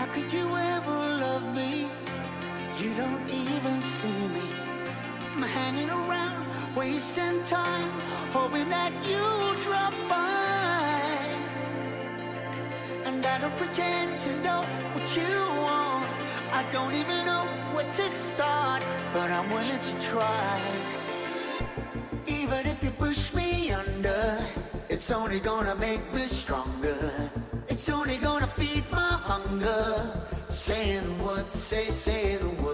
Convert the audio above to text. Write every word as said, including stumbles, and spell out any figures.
could you ever love me? You don't even see me. I'm hanging around, wasting time, hoping that you drop by. And I don't pretend to know what you want. I don't even know where to start, but I'm willing to try. Even if you push me under, it's only gonna make me stronger. It's only gonna feed my hunger. Say the words, say, say the words.